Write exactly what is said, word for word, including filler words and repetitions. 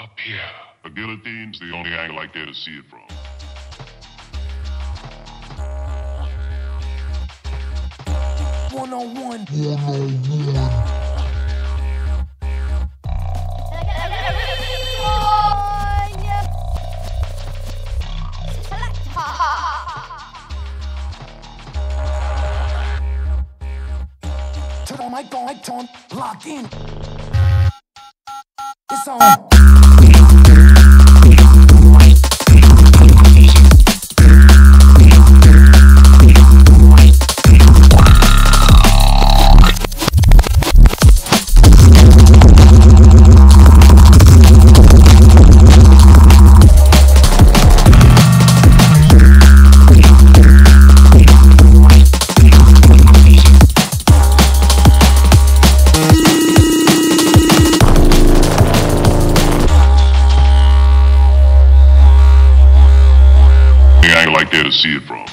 Up here. The guillotine's the only angle I care to see it from. One on one. One on one. Turn on my phone, mic on, lock in. It's on. The angle I care to see it from.